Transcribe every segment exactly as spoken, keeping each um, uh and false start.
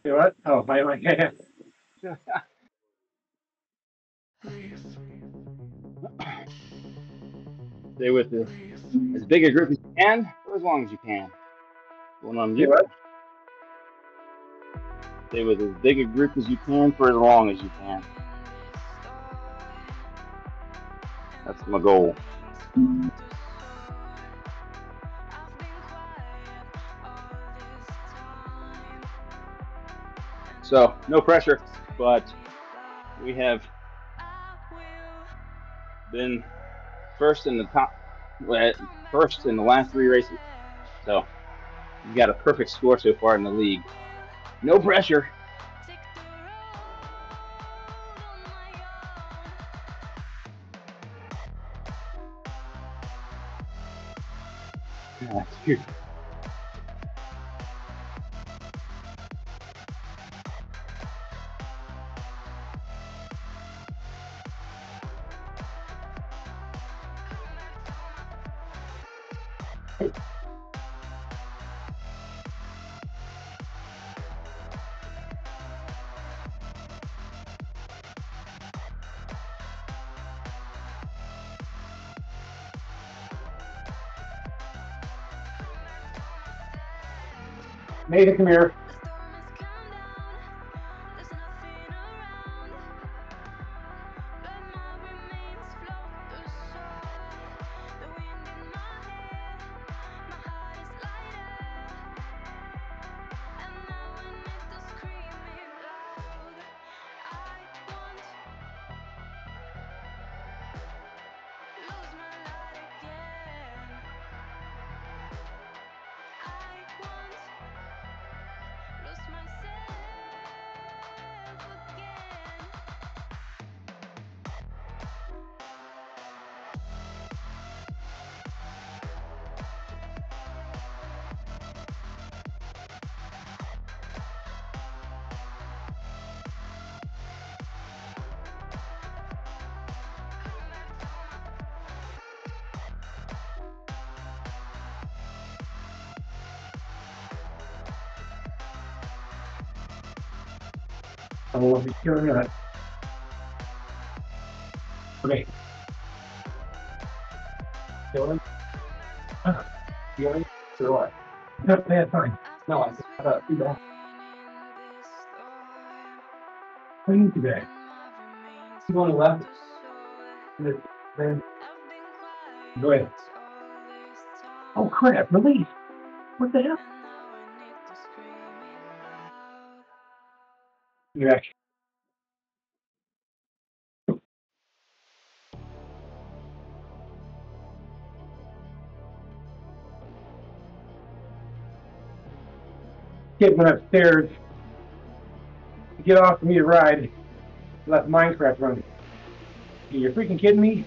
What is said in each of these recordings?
Say what? Oh, my, my, yeah, yeah. Stay with the, as big a group as you can for as long as you can. Going on Say mute. what? Stay with as big a group as you can for as long as you can. That's my goal. So, no pressure, but we have been first in the top, first in the last three races. So, we got a perfect score so far in the league. No pressure. Yeah, dude. Nathan, come here. I don't know if he's killing or not. Okay. Killing? Uh, Killing? Or what? No, that's fine. No, I said, uh, you know. What do you do today? You going left? Then go ahead. Oh crap, release. What the hell? You're actually. Kid went upstairs to get off for me to ride. Left Minecraft running. You're freaking kidding me?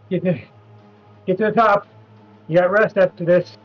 Get to, get to the top. You got rest after this.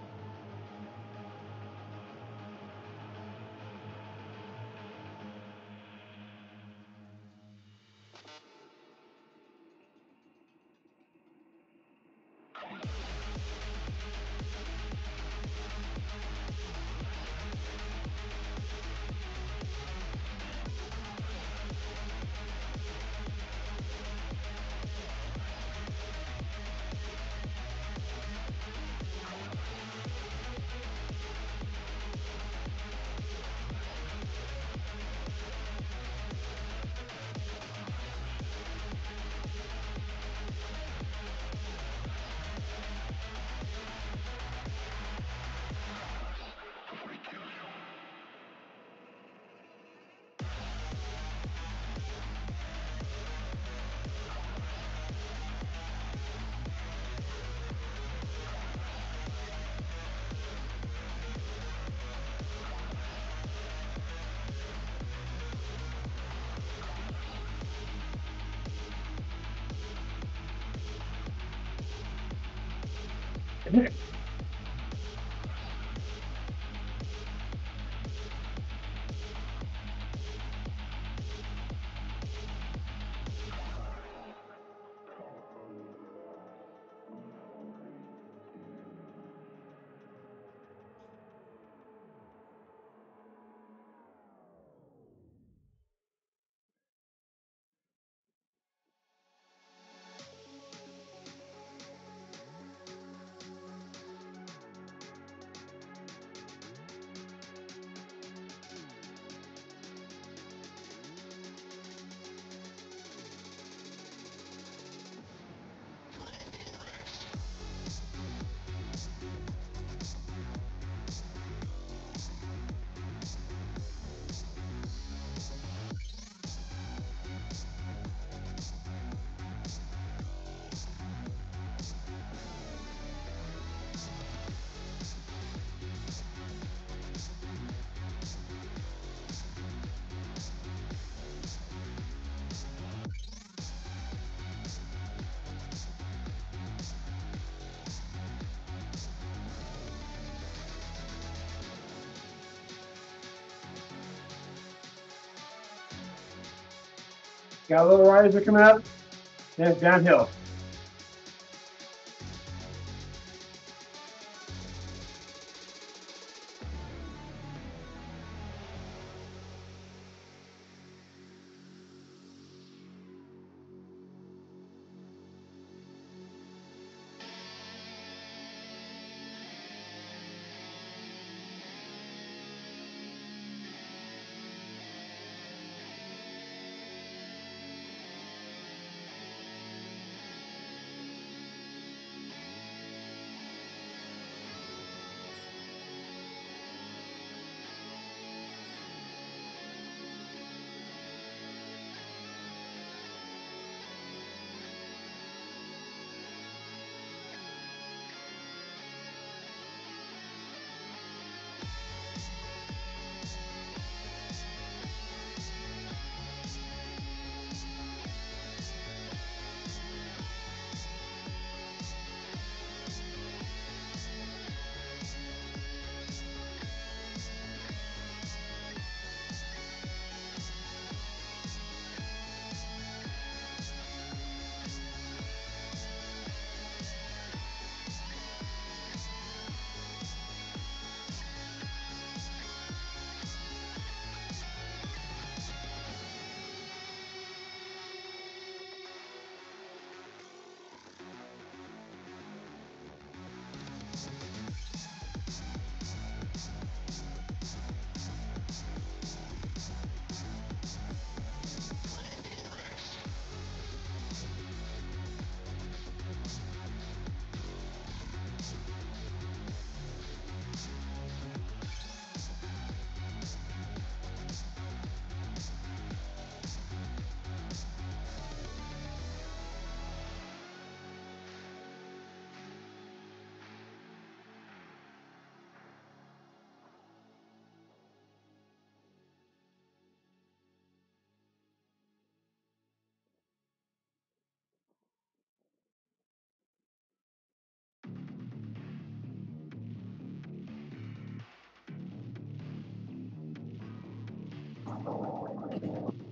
Got a little riser coming up. Then it's downhill.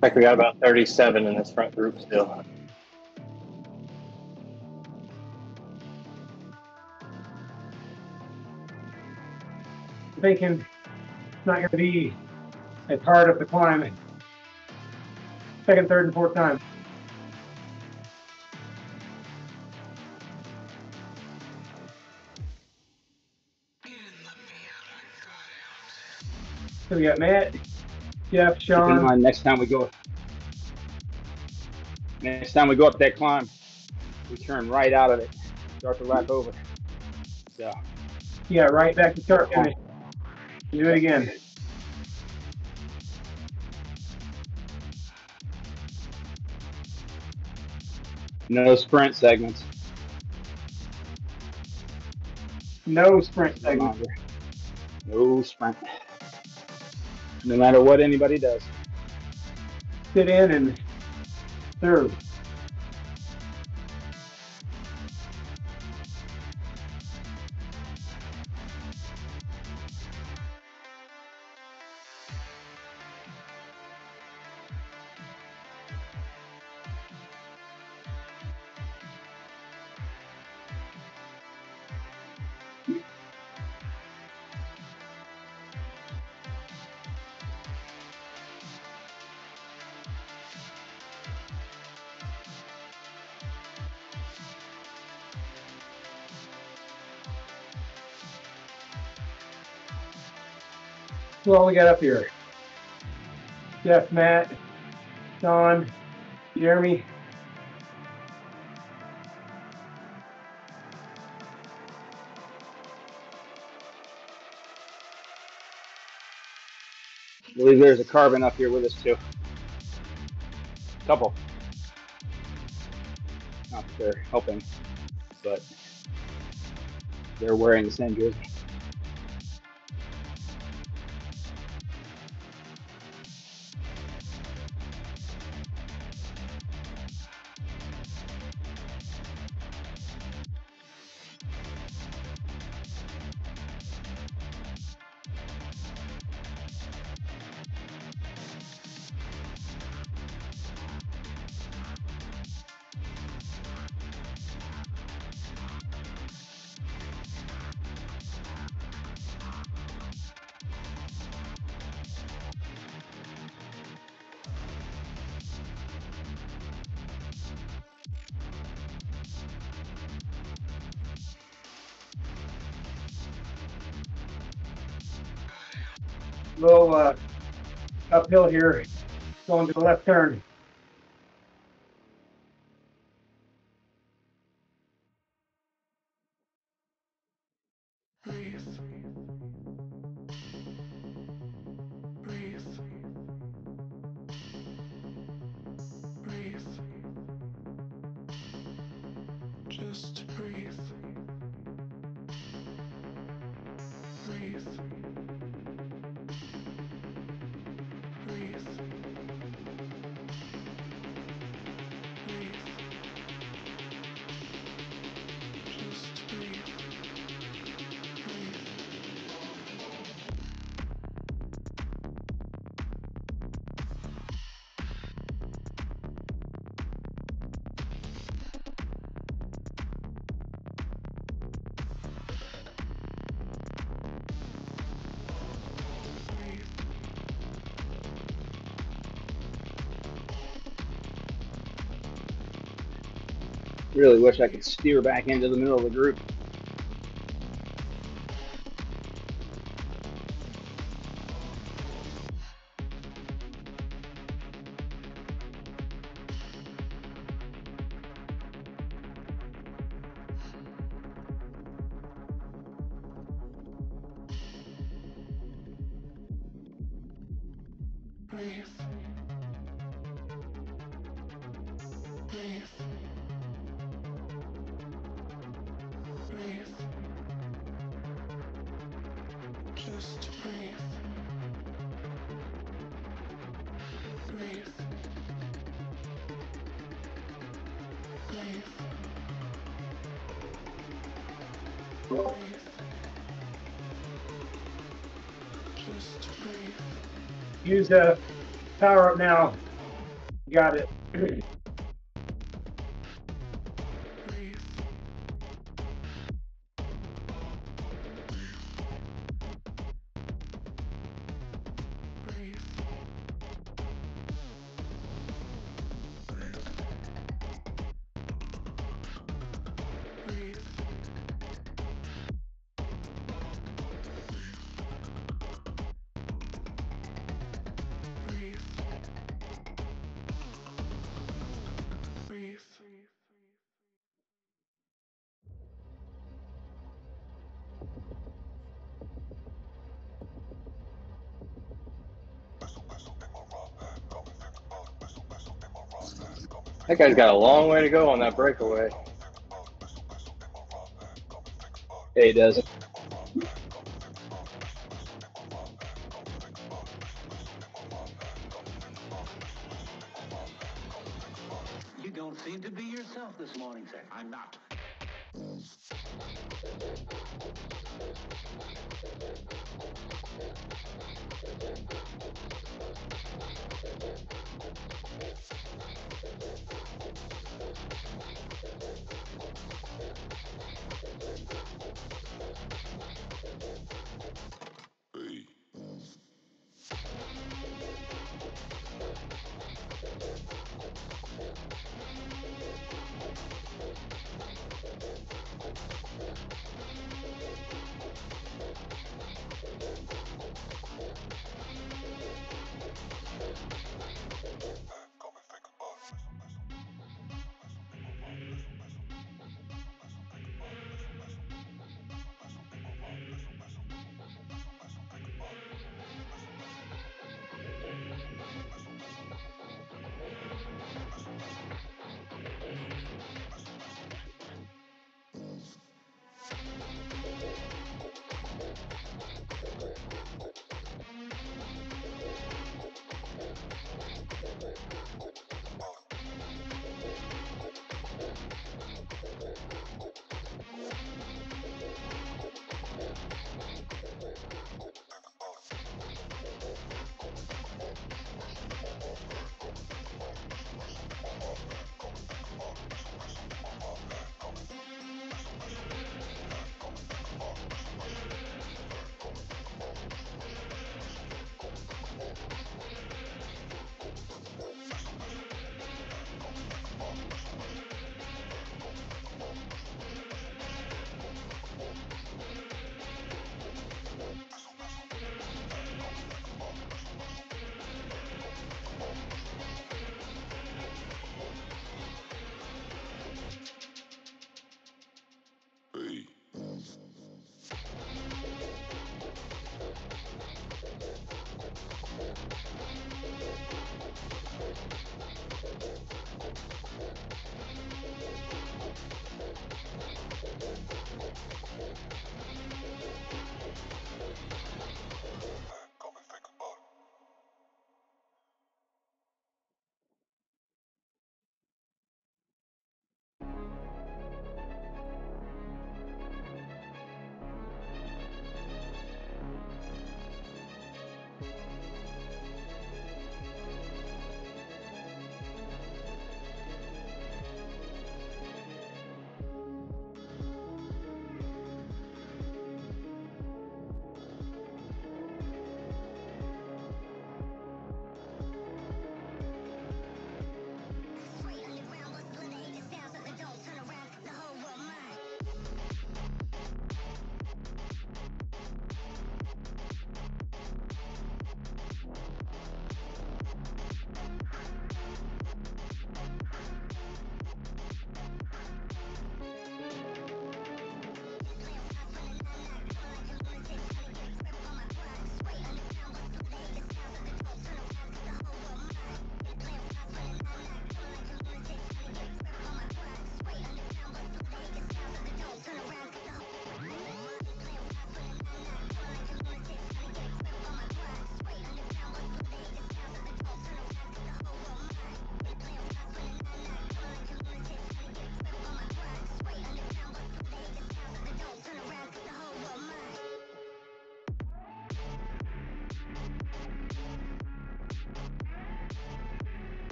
Like we got about thirty-seven in this front group still. Thinking it's not going to be as hard up the climb. Second, third, and fourth time. So we got Matt, Jeff, Sean. Keep in mind, next time we go, next time we go up that climb, we turn right out of it, start the lap over. So. Yeah, right back to start finish. Do it again. No sprint segments. No sprint segments. No sprint. No matter what anybody does. Sit in and serve. Who all we got up here? Jeff, Matt, Sean, Jeremy. I believe there's a carbon up here with us too. Couple. Not that they're helping, but they're wearing the same jersey. Little uh, uphill here, going to the left turn. Breathe. Breathe. Breathe. Just breathe. Breathe. Breathe. Breathe. Just breathe. Really wish I could steer back into the middle of the group. Breathe. Breathe. Breathe. Just breathe. Breathe. Breathe. Breathe. Just breathe. Use the power up now. Got it. Breathe. Breathe. Breathe. Breathe. Breathe. That guy's got a long way to go on that breakaway. Yeah, he does. You don't seem to be yourself this morning, sir. I'm not.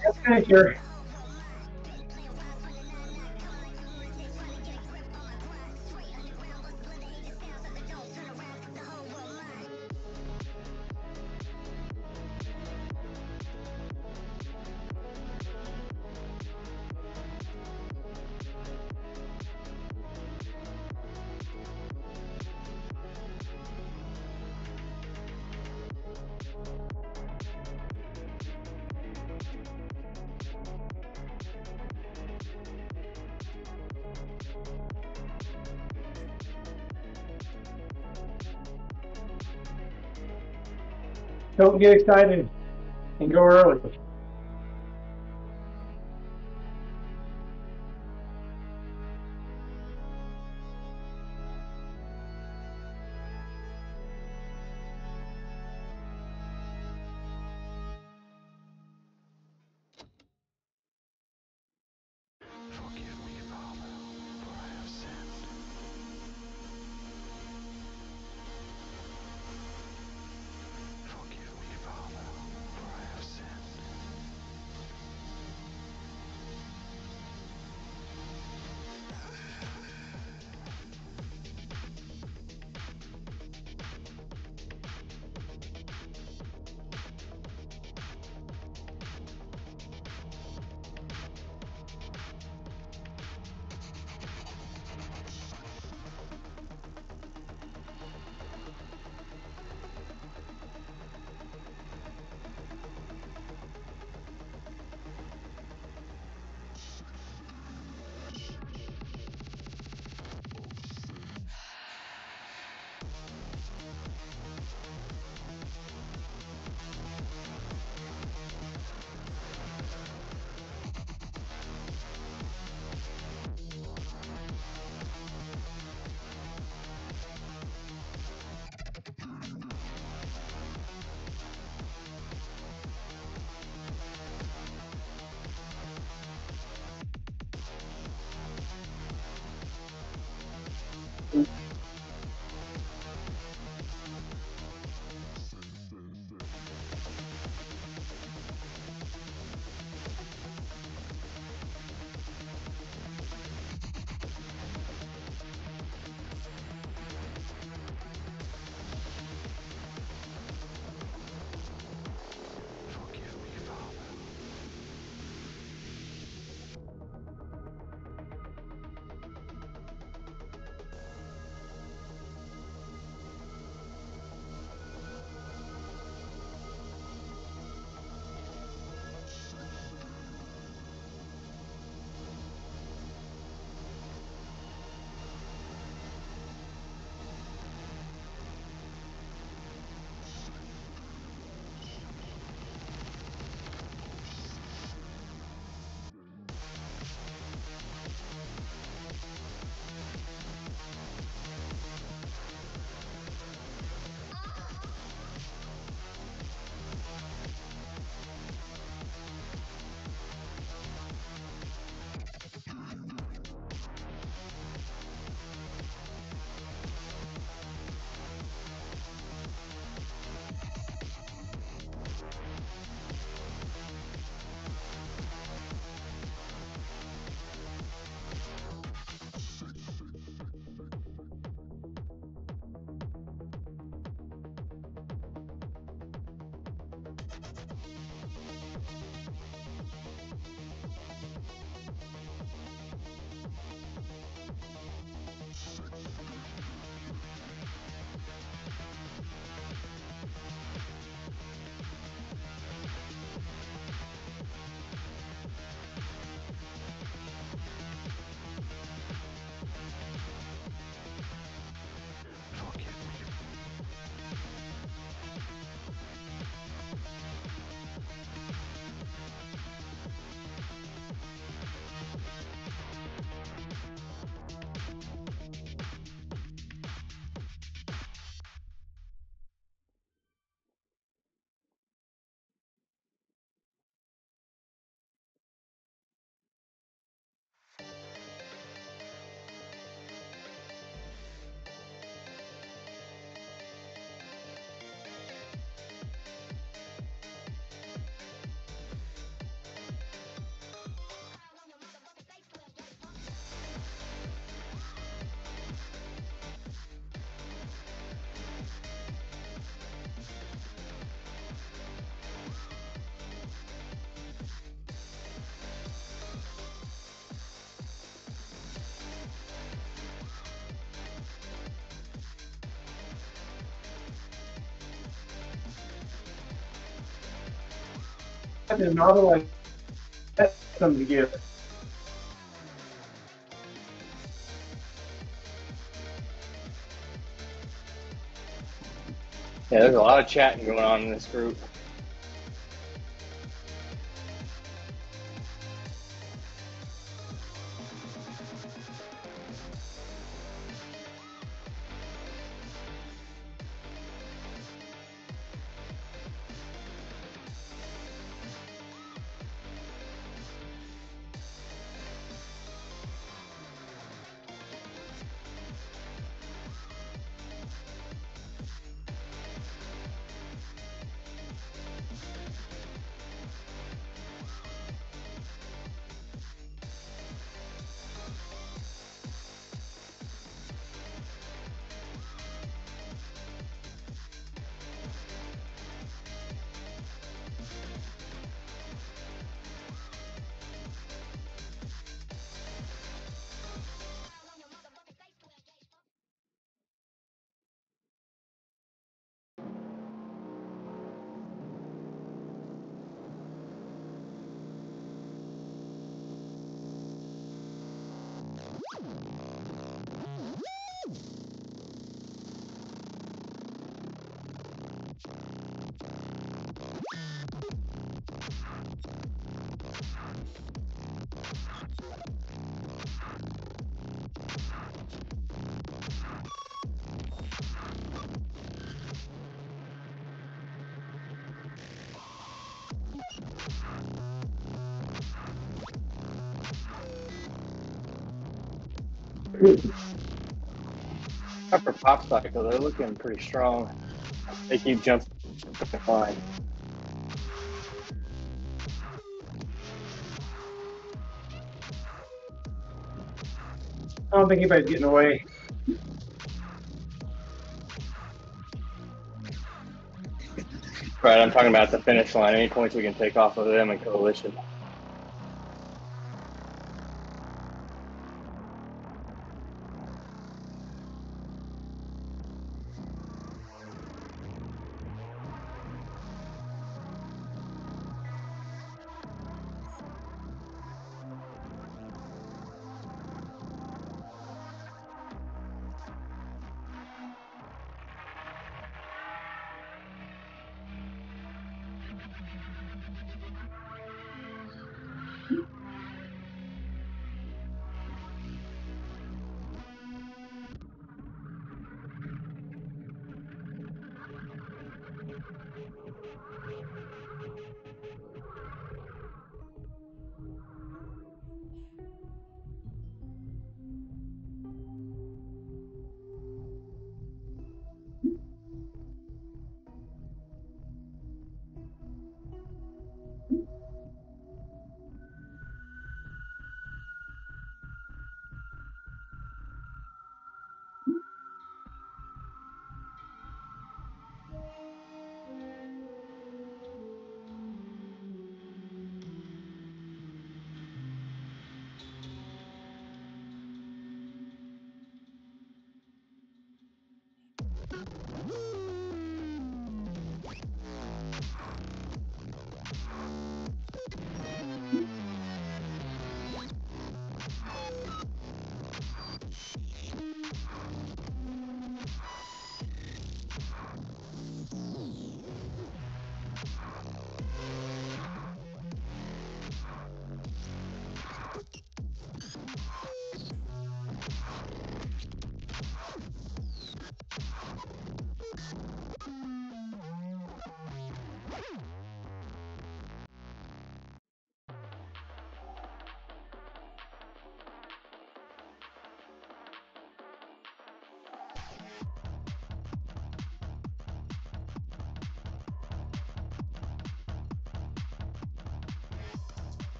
That's finisher. Don't get excited and go early. Forgive me, Father, for I have sinned. Forgive me, Father, for I have sinned. had another like that's something to give. Yeah, there's a lot of chatting going on in this group. Except for Pop Cycle, they're looking pretty strong. They keep jumping fine. I don't think anybody's getting away. Right, I'm talking about the finish line. Any points we can take off of them and Coalition.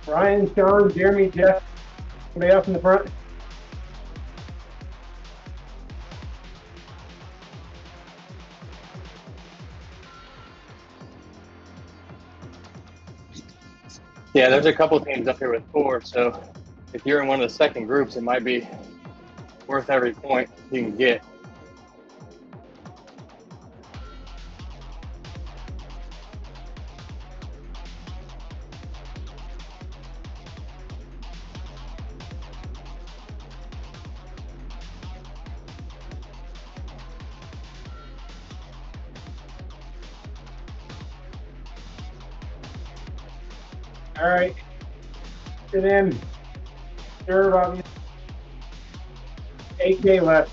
Ryan, Sean, Jeremy, Jeff, anybody else in the front? Yeah, there's a couple teams up here with four, so if you're in one of the second groups, it might be worth every point you can get. All right. And then serve obviously. eight K left.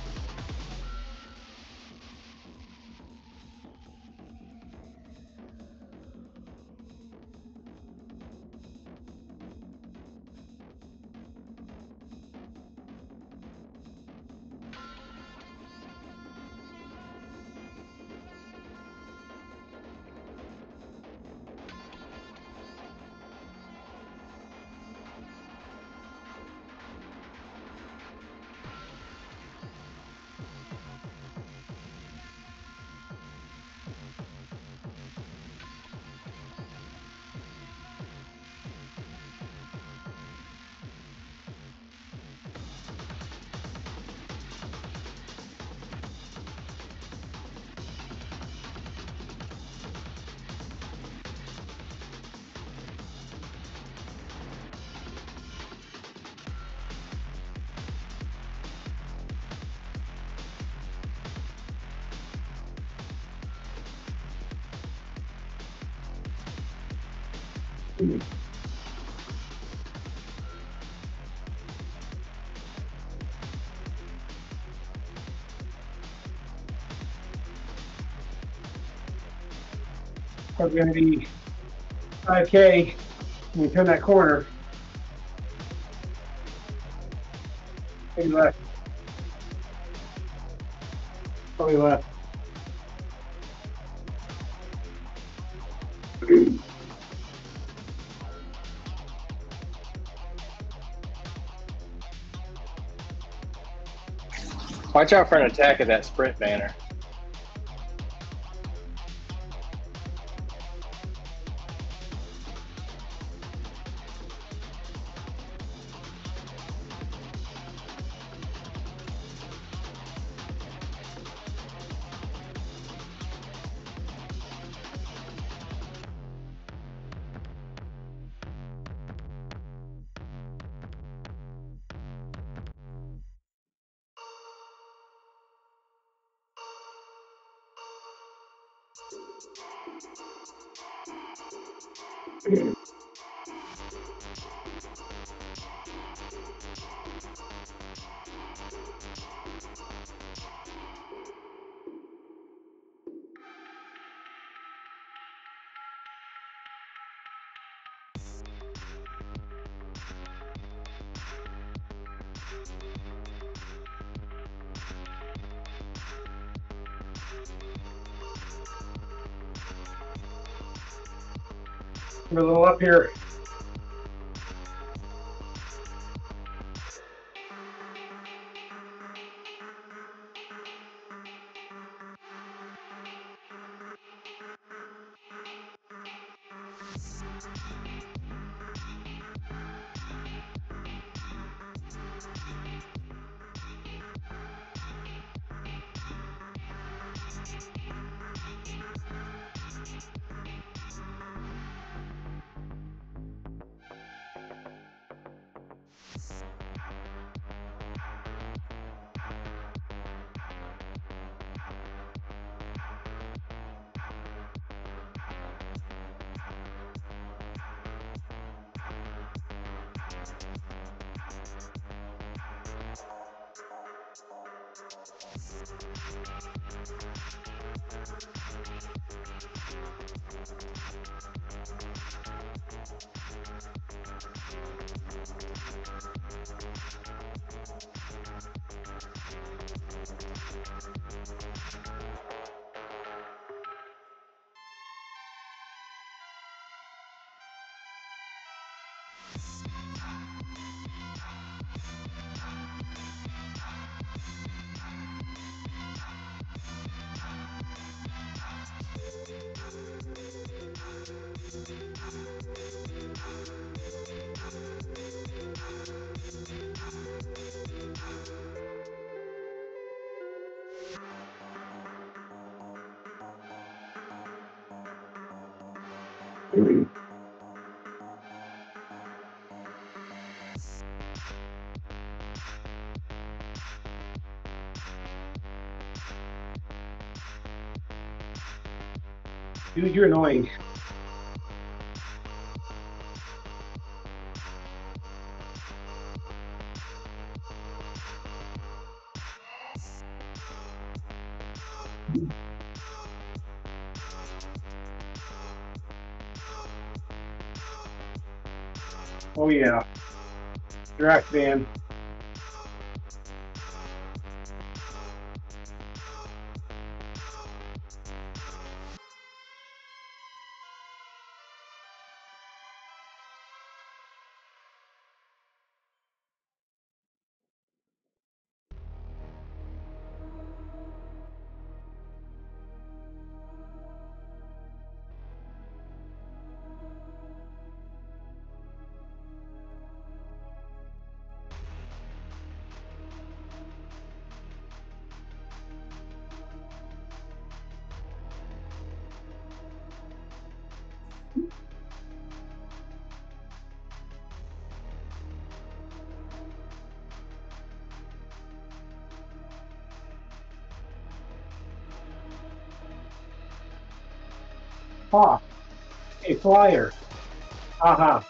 It's going to be five K when we turn that corner. Maybe left. Probably left. Watch out for an attack of that sprint banner. We're a little up here. Dude, you're annoying. Oh yeah. Direct man. Ah, a flyer. Aha.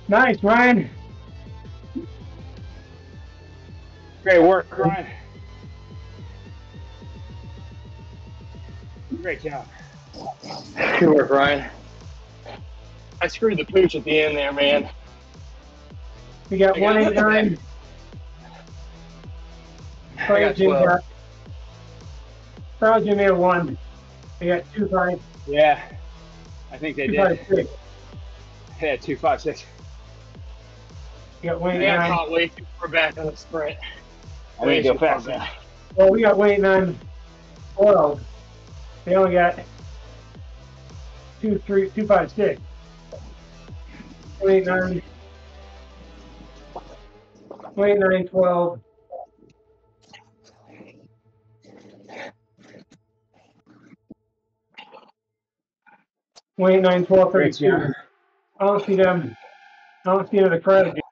Nice, Ryan. Great work, Ryan. Great job. Good work, Ryan. I screwed the pooch at the end there, man. We got I got one eight nine. I got Jim twelve. got. Charles Jim had one. We got two five. Yeah, I think they Two did. five six. Yeah, two five six. We got one I eight got nine. caught way too far back on the sprint. I need to go fast now. Well, we got one eight nine. twelve. They only got two three two five six. one eight nine. one eight nine twelve. one eight nine twelve Great thirty-two. job. I don't see them. I don't see another credit.